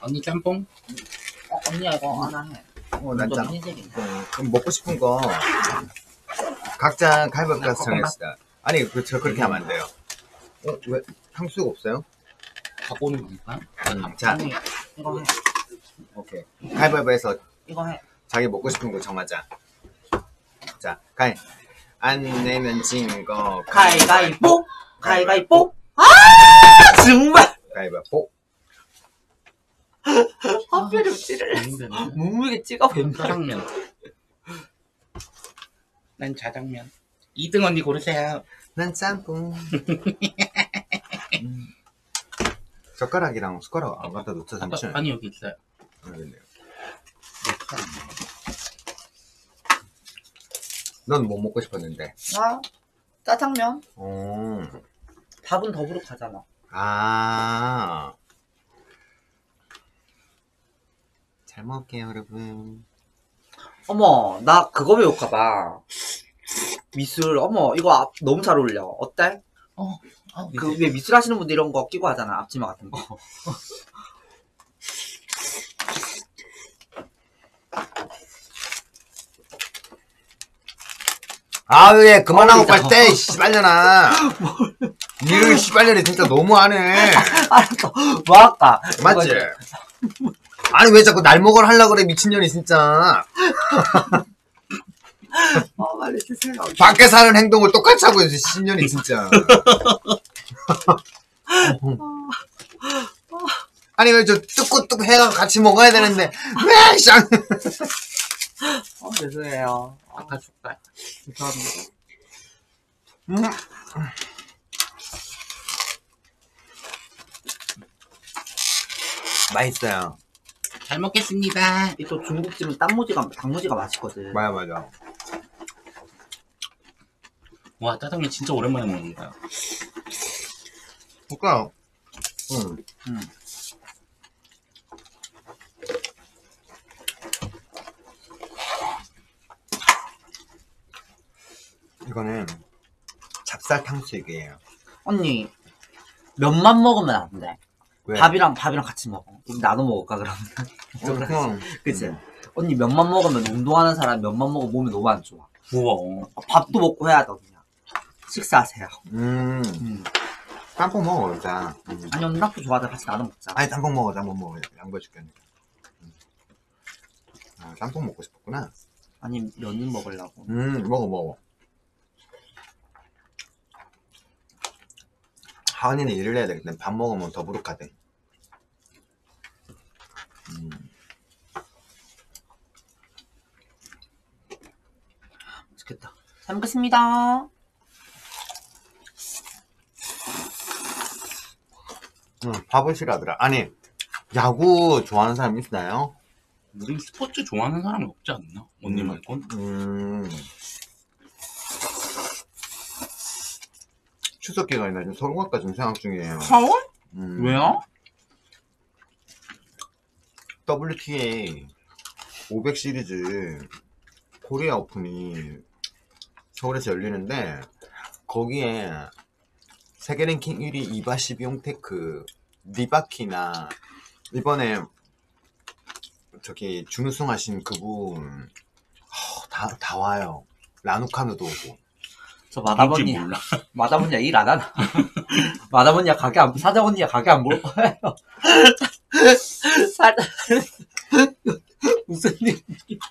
언니 짬뽕? 언니야 이거 하나 해. 난 좀 짬. 흰색인데. 그럼 먹고 싶은 거 각자 가위바위보 정했습니다. 아니 저 그렇게 하면 안 돼요. 왜 탕수육 없어요? 갖고 오는 거니까. 자, 언니 이거 해. 오케이. 가위바위보해서 이거 해. 자기 먹고 싶은 거 정하자. 자, 가위. 안 내면 진 거 가위가위뽀. 가위가위뽀. 아 정말. 가위바위보. 하필이면 찌를. 묵묵히 찍어 뱀다. 짜장면. 난 자장면. 2등 언니 고르세요. 난 짬뽕. 젓가락이랑 숟가락 안 갖다 놓자 잠시만. 아니 여기 있어요. 알겠네요. 넌 뭐 먹고 싶었는데? 아 짜장면. 밥은 더부룩하잖아. 아. 잘 먹을게요, 여러분. 어머 나 그거 배울까봐. 미술 어머 이거 너무 잘 어울려. 어때? 그 왜 미술 하시는 분들 이런 거 끼고 하잖아. 앞치마 같은 거. 아, 왜 그만하고 빨리 떼, 씨발년아. 일을 씨발년이 진짜 너무하네. 알았어. 뭐 할까? 맞지? 아니, 왜 자꾸 날 먹으러 하려고 그래, 미친년이 진짜. 빨리 드세요. 밖에 사는 행동을 똑같이 하고 있어, 신년이 진짜. 아니, 왜 저 뚝뚝 해가 같이 먹어야 되는데, 왜, 쌍. 죄송해요. 아까 숟갈. 죄송합니다. 맛있어요. 잘 먹겠습니다. 이 또 중국집은 단무지가 맛있거든. 맞아. 와 짜장면 진짜 오랜만에 먹는다. 볼까요? 이거는 찹쌀 탕수육이에요. 언니 면만 먹으면 안 돼. 왜? 밥이랑 같이 먹어. 우리 나눠 먹을까 그러면? 그럼. 그치? 언니 면만 먹으면 운동하는 사람 면만 먹으면 몸이 너무 안 좋아. 우와. 밥도 먹고 해야 돼 그냥. 식사하세요. 짬뽕 먹어, 일단. 아니 언니 라프 좋아하자. 같이 나눠 먹자. 아니, 짬뽕 먹어. 양보해줄게. 아, 짬뽕 먹고 싶었구나. 아니 면을 먹으려고. 먹어. 하은이는 일을 해야 되겠네. 밥 먹으면 더부룩하대. 맛있겠다. 잘 먹겠습니다. 밥을 싫어하더라. 아니, 야구 좋아하는 사람 있나요? 우리 스포츠 좋아하는 사람이 없지 않나? 언니 말곤? 추석 기간이라 지금 서울 갈까 지금 생각 중이에요. 서울? 왜요? WTA 500 시리즈 코리아 오픈이 서울에서 열리는데 거기에 세계 랭킹 1위 이바시 비용테크 니바키나 이번에 저기 준우승 하신 그분 다 와요. 라누카누도 오고. 저 마담언니 몰라. 마담언니야 일 안 하나? 마담언니야 사장언니야 가게 안 볼 거예요. 무슨 일?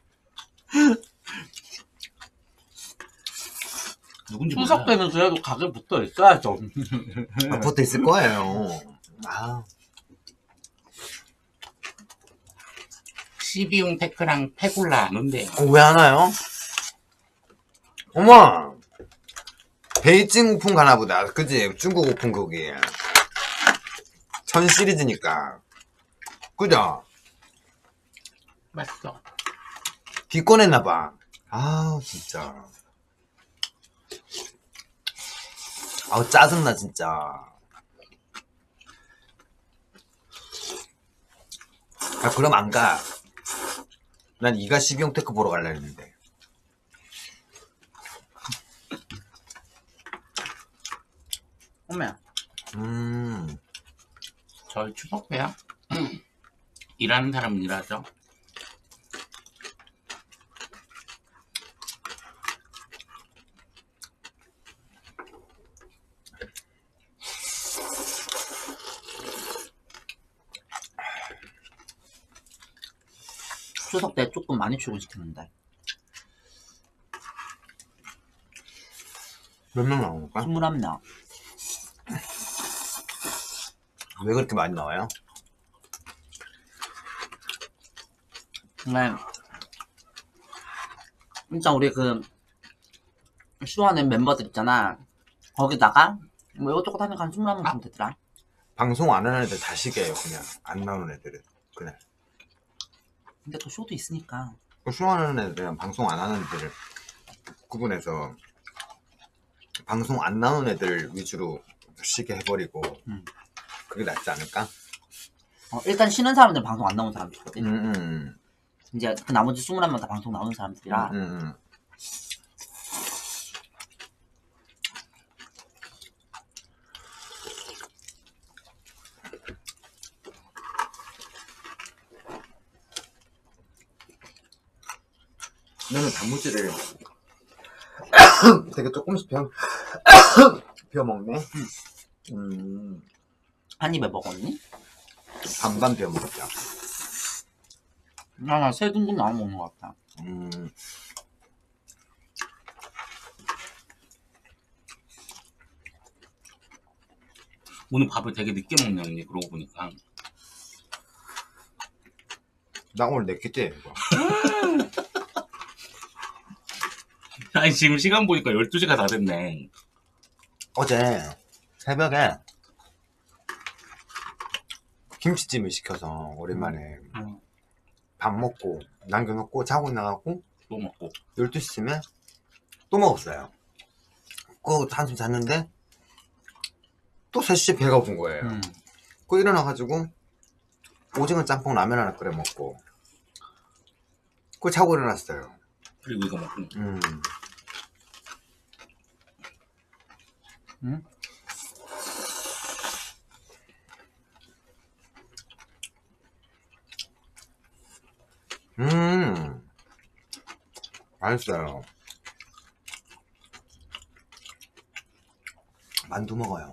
누군지 추석 몰라. 때는 그래도 가게 붙어 있어야죠. 붙어 있을 거예요. 아. 12용 테크랑 페골라 안 온대요. 왜 하나요? 어머! 베이징 오픈 가나보다. 그지? 중국 오픈 거기. 전 시리즈니까. 그죠? 맛있어. 기권했나봐. 아, 진짜. 아우, 짜증나, 진짜. 아, 그럼 안 가. 난 이가 12용 테크 보러 갈라 했는데. 어머야. 저희 추석 때야? 일하는 사람은 일하죠. 추석 때 조금 많이 출근시켰는데. 몇 명 나온 걸까? 21명. 왜 그렇게 많이 나와요? 네. 일단 우리 그 수호하는 멤버들 있잖아. 거기다가 뭐 이것저것 하니까 한 21명 정도 되더라. 방송 안 하는 애들 다 시계예요. 그냥 안 나오는 애들은 그냥. 근데 또 쇼도 있으니까. 쇼하는 애들은 방송 안 하는 애들을 구분해서 방송 안 나오는 애들 위주로 쉬게 해버리고 그게 낫지 않을까? 일단 쉬는 사람들은 방송 안 나오는 사람들이거든. 음. 이제 그 나머지 21명 다 방송 나오는 사람들이라. 나는 단무지를 되게 조금씩 비워 먹네. 한 입에 먹었니? 반반 비워 먹자. 나 3등분 나눠 먹는 것 같다. 오늘 밥을 되게 늦게 먹네 언니. 그러고 보니까. 나 오늘 내 끼지 이거. 아니 지금 시간 보니까 12시가 다 됐네. 어제 새벽에 김치찜을 시켜서 오랜만에 밥 먹고 남겨놓고 자고 나가고 또 먹고 12시쯤에 또 먹었어요. 그 한숨 잤는데 또 3시에 배가 고픈 거예요. 그 일어나가지고 오징어 짬뽕 라면 하나 끓여 먹고 그 자고 일어났어요. 그리고 이거 먹고. 맛있어요. 만두 먹어요.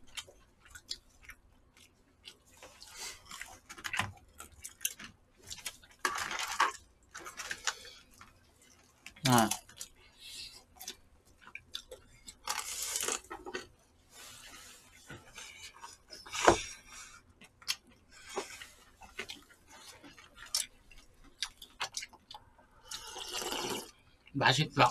맛있어.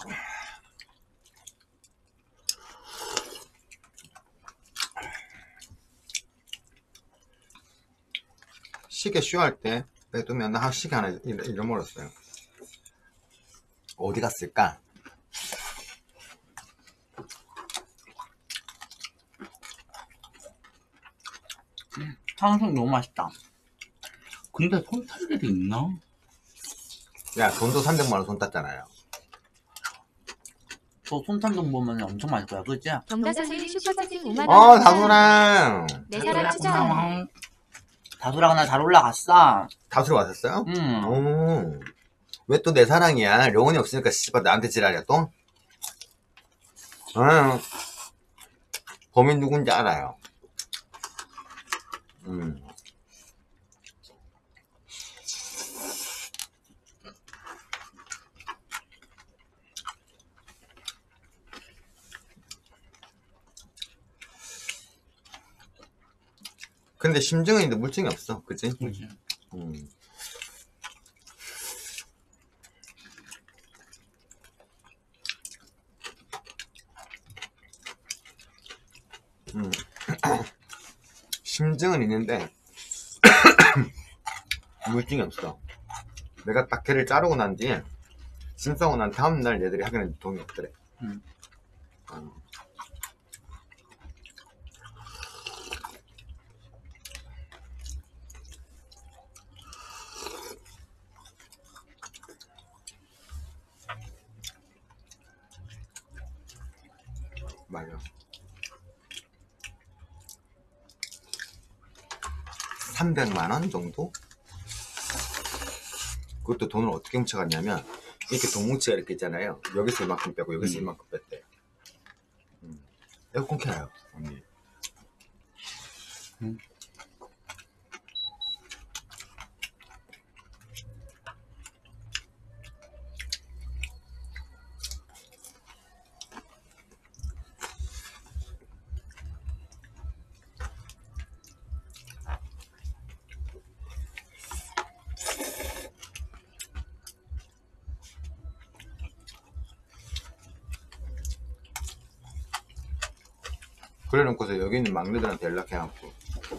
시계 쇼할 때 빼두면 한 시계 하나 잃어버렸어요. 어디 갔을까? 탕수육 너무 맛있다. 근데 손 탈 일이 있나? 야, 돈도 300만원 손 땄잖아요. 저 손탄동 보면 엄청 맛있을 거야, 그치? 정다선님 슈퍼채팅 5만원 다솜아. 내 사랑 추천. 다솔아 나 잘 올라갔어. 다솜이 왔었어요? 왜 또 내 사랑이야? 령원이 없으니까 씨발 나한테 지랄이야 또? 범인 누군지 알아요. 근데 심증은 있는데 물증이 없어, 그치? 그치. 심증은 있는데 물증이 없어. 내가 딱 걔를 자르고 난 뒤에 심 싸고 난 다음날 얘들이 하기는 동이 없더래. 맞아. 300만원 정도? 그것도 돈을 어떻게 훔쳐갔냐면 이렇게 돈 뭉치가 이렇게 있잖아요. 여기서 이만큼 빼고 여기서 이만큼 뺐대. 에어컨 켜요 언니. 그래 놓고서 여기 있는 막내들한테 연락해갖고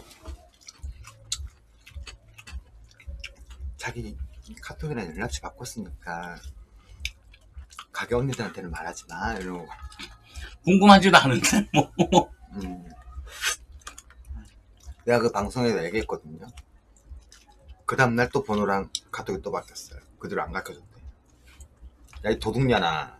자기 카톡이랑 연락처 바꿨으니까 가게 언니들한테는 말하지 마 이러고. 궁금하지도 않은데 뭐. 내가 그 방송에서 얘기했거든요. 그 다음날 또 번호랑 카톡이 또 바뀌었어요. 그 뒤로 안 가르쳐줬대. 야 이 도둑년아.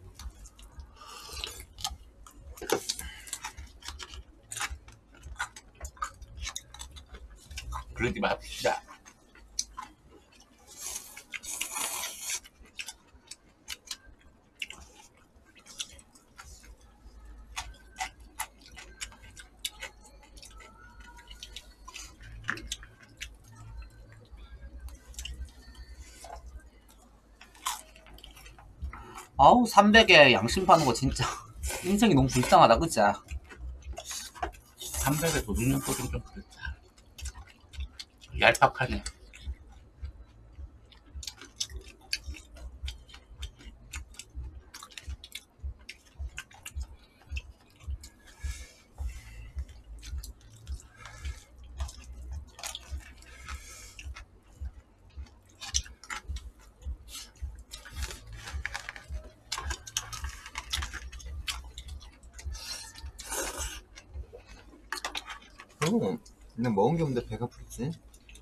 그러지 맙시다. 아우 300에 양심 파는 거 진짜 인생이 너무 불쌍하다 그치? 300에 도둑년 거좀 좀 그렇다. 얄팍하네. 그냥 먹은 게 없는데 배가 부르지?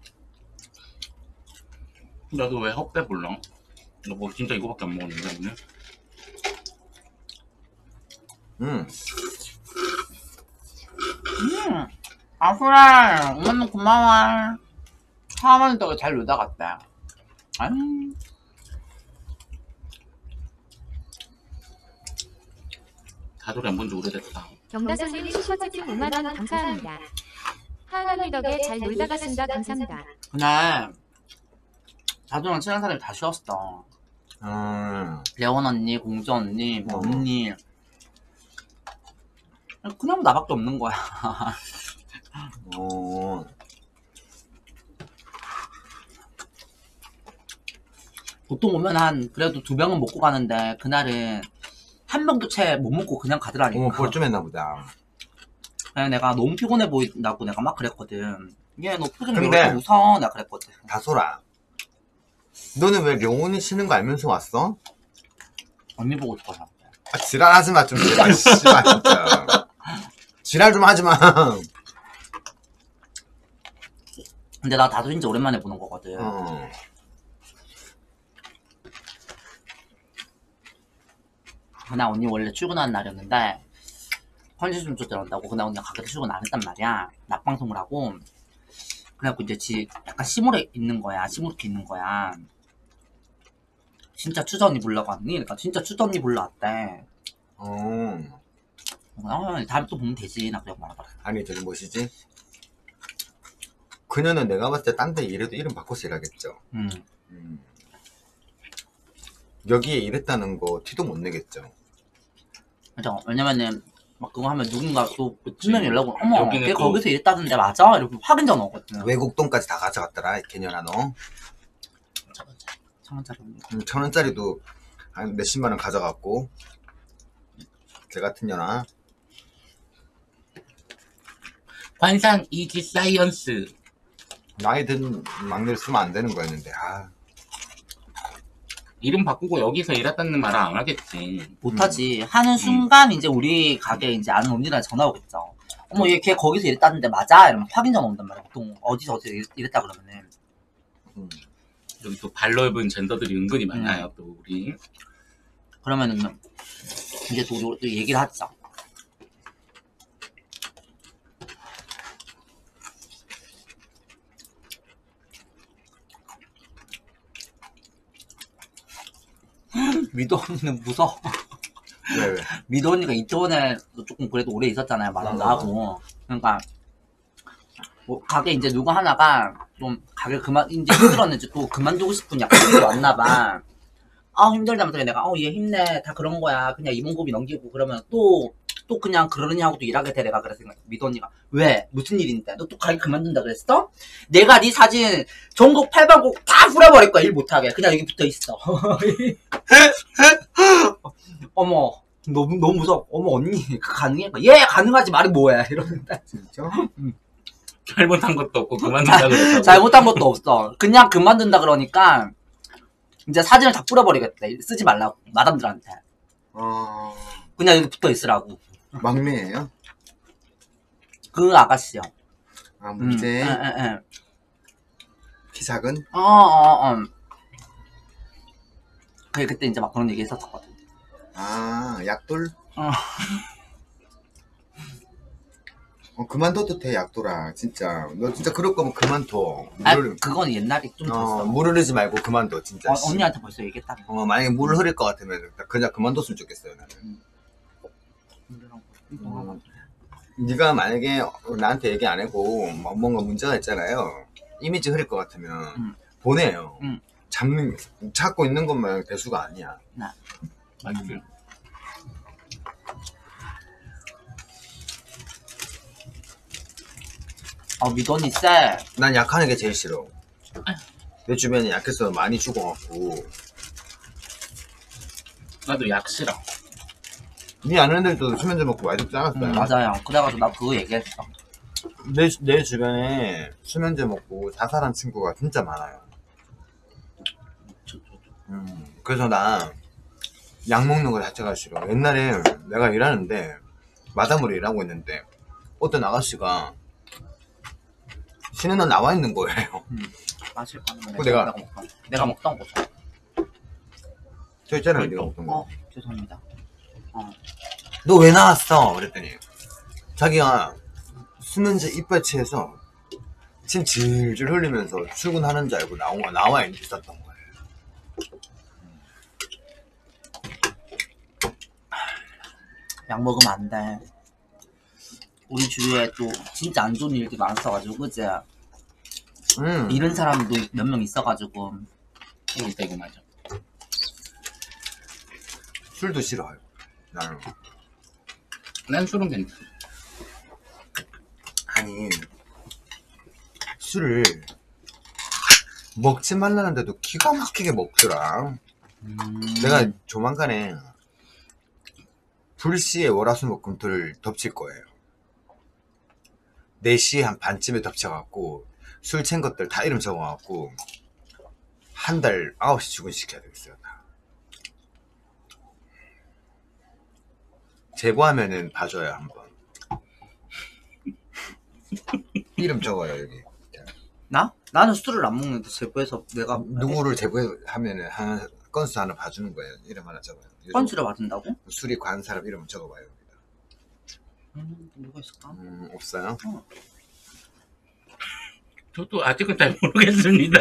나도 왜 헛배 불러? 너 뭐 진짜 이거밖에 안 먹었는데 오늘? 아수라 엄마는 고마워. 하모니 덕에 잘 놀다 갔다. 아유. 다돌이 안 본 지 오래됐다. 경다선님 슈퍼채팅 5만원 감사합니다. 하은언니 덕에 잘 놀다 갔습니다. 감사합니다. 그날 다도랑 친한 사람이 다 쉬었어. 레온 언니, 공주 언니, 뭐 언니. 그냥 나밖에 없는 거야. 보통 오면 한 그래도 2병은 먹고 가는데 그날은 한 병도 채 못 먹고 그냥 가더라니까. 어머 벌쯤했나 보다. 그냥 내가 너무 피곤해 보인다고 내가 막 그랬거든. 얘 너 표정이 왜 근데 이렇게 웃어? 내가 그랬거든. 다솔아, 너는 왜 령훈이 쉬는 거 알면서 왔어? 언니 보고 싶어서. 아, 지랄하지 마, 좀 제발, 씨발, 진짜. 지랄 좀 하지 마. 근데 나 다도 진짜 오랜만에 보는 거거든. 그날 언니 원래 출근하는 날이었는데 편지 좀 들어온다고 그날 언니가 가게를 출근 안 했단 말이야. 낮방송을 하고. 그래갖고 이제 약간 시무룩 있는 거야. 시무룩해 있는 거야. 진짜 추자 언니 보려고 왔니? 그러니까 진짜 추자 언니 보러 왔대. 다음에 또 보면 되지. 나 그냥 말하더라. 아니 저기 뭐시지? 그녀는 내가 봤을 때 딴 데 일해도 이름 바꿔서 일하겠죠. 여기에 일했다는 거 티도 못 내겠죠. 그죠? 왜냐면은 막 그거 하면 누군가 또 분명히 연락을 어머 여기는 걔 또- 거기서 일했다던데 맞아? 이렇게 확인 전화 오거든. 외국 돈까지 다 가져갔더라, 이 개년아 너. 1,000원짜리 언니. 1,000원짜리도 한 몇십만 원 가져갔고. 개 같은 년아. 관상 이지 사이언스. 나이 든 막내를 쓰면 안 되는 거였는데. 이름 바꾸고 여기서 일했다는 말은 안 하겠지. 못하지. 하는 순간 이제 우리 가게 이제 아는 언니랑 전화 오겠죠. 어머 얘 걔 거기서 일했다는데 맞아? 이러면 확인 전화 온단 말이야. 보통 어디서 일했다 그러면은. 여기 또 발 넓은 젠더들이 은근히 많아요. 또 우리. 그러면은 이제 또 얘기를 하자. 미도 언니는 무서워. 왜? 미도 언니가 이태원에 조금 그래도 오래 있었잖아요. 마담도 하고. 그러니까 뭐 가게 이제 누구 하나가 좀 가게 이제 힘들었는지 또 그만두고 싶은 약간 생각이 왔나봐. 아 힘들다면서 내가 얘 힘내 다 그런 거야 그냥 임원급이 넘기고 그러면 또 그냥 그러느냐고 또 일하게 돼. 내가 그래서 미도 언니가 왜 무슨 일인데 너 또 가게 그만둔다 그랬어? 내가 네 사진 전국 8반국 다 풀어버릴 거야 일 못하게 그냥 여기 붙어 있어. 어머 너무 무서워. 어머 언니 그 가능해? 예 가능하지 말이 뭐야 이러는데 진짜? 잘못한 것도 없고 그만둔다 그랬다고. 잘못한 것도 없어. 그냥 그만둔다 그러니까 이제 사진을 다 뿌려버리겠대. 쓰지 말라고 마담들한테. 그냥 여기 붙어 있으라고. 막내예요? 그 아가씨요. 아 문제. 예. 키 작은? 그때 이제 막 그런 얘기 했었거든. 아 약돌? 어. 그만둬도 돼 약돌아 진짜. 너 진짜 그럴 거면 그만둬. 아 그건 옛날에 좀 됐어. 물 흐르지 말고 그만둬 진짜. 언니한테 벌써 얘기했다. 만약에 물 흐를 것 같으면 그냥 그만뒀으면 좋겠어요 나는. 네가 만약에 나한테 얘기 안 하고 뭔가 문제가 있잖아요. 이미지 흐릴 것 같으면 보내요. 찾고 있는 것만 대수가 아니야. 맞지. 미도 언니 쎄. 난 약한 게 제일 싫어. 내 주변에 약해서 많이 죽어갖고. 나도 약 싫어. 네 아는 애들도 수면제 먹고 많이 죽지 않았어요? 맞아요. 그래가지고 나 그거 얘기했어. 내 주변에 수면제 먹고 자살한 친구가 진짜 많아요. 그래서 나 약 먹는 거 자체가 싫어. 옛날에 내가 일하는데 마담으로 일하고 있는데 어떤 아가씨가 쉬는 날 나와 있는 거예요. 마실 거는 내가 먹던 거죠. 저 있잖아요, 네가 먹던 거. 죄송합니다. 너 왜 나왔어? 그랬더니 자기가 수면제 이빨치에서 침 질질 흘리면서 출근하는 줄 알고 나와 있었던 거예요. 약 먹으면 안 돼. 우리 주위에 또 진짜 안 좋은 일들이 많았어가지고 그치? 잃은 사람도 몇 명 있어가지고. 이거 맞아. 술도 싫어요. 나는. 난 술은 괜찮아. 아니 술을 먹지 말라는데도 기가 막히게 먹더라. 내가 조만간에 불시에 월화수목금토를 덮칠 거예요. 4시에 한 반쯤에 덮쳐갖고 술 챈 것들 다 이름 적어갖고 한 달 9시 출근시켜야 되겠어요. 다. 제보하면은 봐줘요 한번. 이름 적어요 여기. 나? 나는 술을 안 먹는데 제보해서 내가 누구를 제보하면은 건수 하나 봐주는 거예요. 이름 하나 적어요. 건수를 받은다고? 술이 관한 사람 이름 적어봐요. 누가 있을까? 없어요? 저도 아직은 잘 모르겠습니다.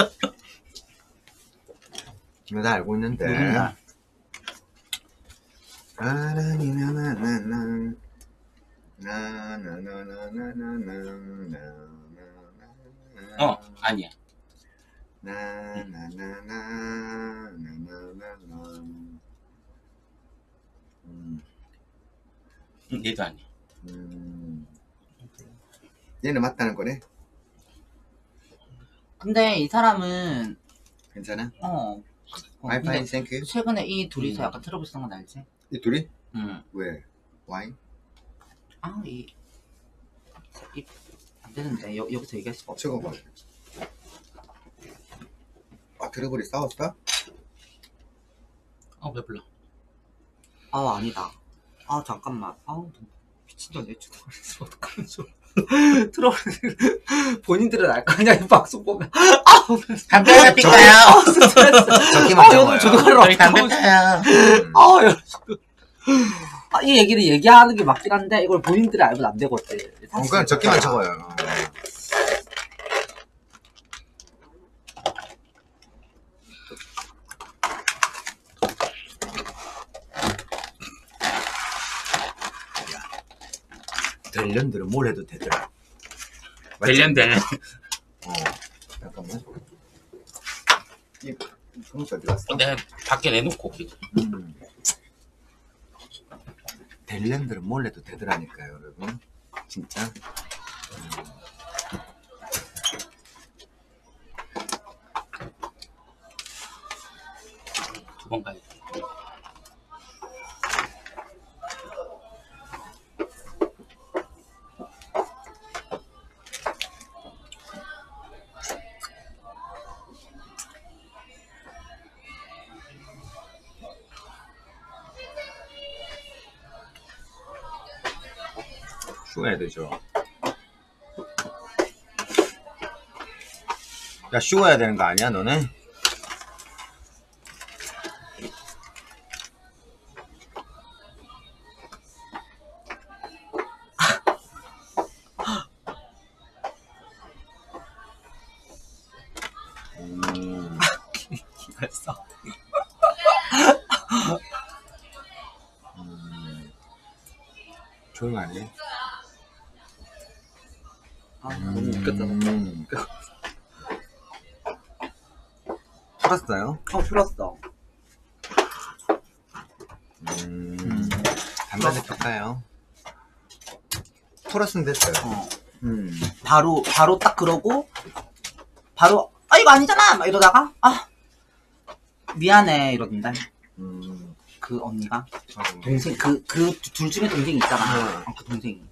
나 알고 있는데. 누군가? 아니야. 얘도 아니야. 얘는 맞다는 거네? 근데 이 사람은 괜찮아? 근데 파인 땡큐. 최근에 이 둘이서 약간 트러블 쓴 건 알지? 이 둘이? 응. 왜? 와인? 안 되는데 여기서 얘기할 수가 없어. 적어봐. 드래곤이 싸웠어? 배불러. 아니다. 잠깐만. 미친년이 트러블에서 어떡하면서 트러블 본인들은 알 거 아니야 이 방송 보면. 담배 하나 피까요? 저기만 적어요. 저기 담배 타요. 이 얘기를 얘기하는 게 맞긴 한데 이걸 본인들이 알면 안 되거든. 그냥 적기만 적어요. 델년들은 뭘 해도 되더라. 델련. 잠깐만. 이 종이 어디 갔어? 내가 밖에 내놓고 올게. 델년들은 뭘 해도 되더라니까요, 여러분. 진짜. 두 번 가야지. 쉬어야 되죠. 야, 쉬어야 되는 거 아니야, 너네? 기발했어. 조용하네. 너무 웃겼잖아. 풀었어요? 풀었어. 담배를 폈까요? 풀었으면 됐어요. 바로 딱 그러고, 바로, 이거 아니잖아! 막 이러다가, 미안해, 이러던데. 그 언니가. 동생, 둘 중에 동생이 있잖아. 그 동생이.